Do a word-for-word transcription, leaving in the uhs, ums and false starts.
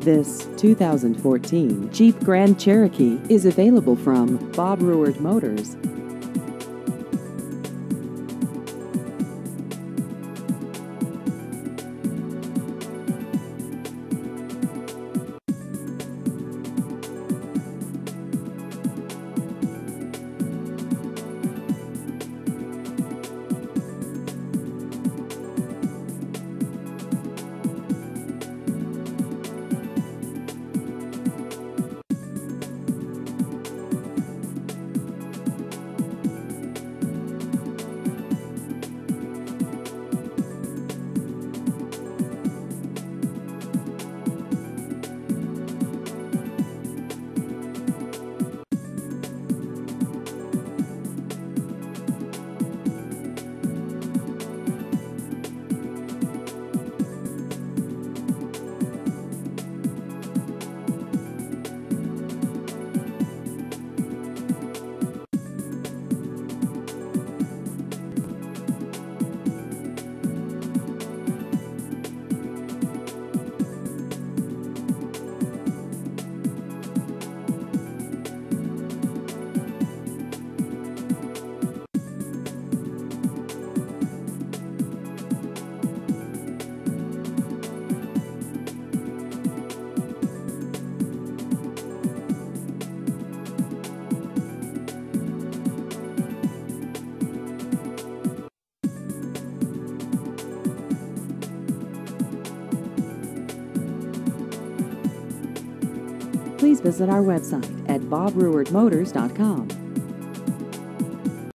This two thousand fourteen Jeep Grand Cherokee is available from Bob Ruwart Motors. Please visit our website at bob ruwart motors dot com.